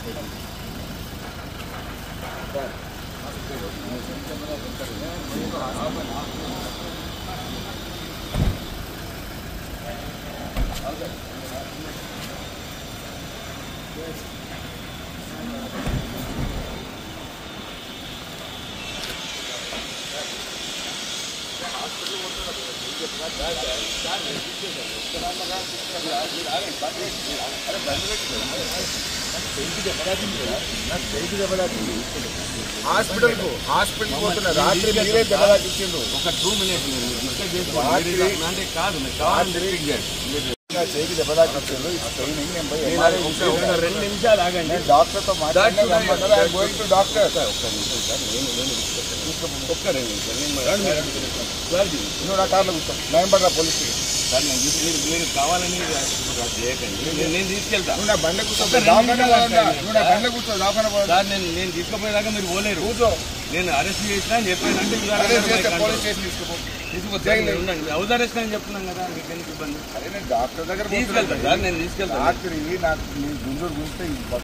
Hospital పోతున్నా రాత్రి మీరే దెబ్బలాకి ఇచ్చిండ్రు. ఒక 2 minutes అంటే కాదు చేయికి దెబ్బలాకి ఇచ్చిండ్రు. 2 నిమిషాలు ఆగండి. డాక్టర్తో మాట్లాడిన డాక్టర్ ఒక్క 2 నిమిషాలు నువ్వు నా కార్లో కూర్చో. నయంపడ్డా పోలీస్ సార్ మీరు కావాలని చేయకండి. నేను తీసుకెళ్తా. నువ్వు నా బండ కూర్చో. నువ్వు నా బండ కూర్చో. సార్ నేను తీసుకుపోయేదాకా మీరు పోలేరు. కూర్చో. నేను అరెస్ట్ చేసినా అని చెప్పానంటే పోలీస్ స్టేషన్ ఉండండి. హౌస్ అరెస్ట్ అని చెప్తున్నాను కదా, మీకు ఎందుకు ఇబ్బంది? అరే నేను డాక్టర్ దగ్గర తీసుకెళ్తాను సార్, నేను తీసుకెళ్తాను. రాత్రి నాకు గుంజూరు చూస్తే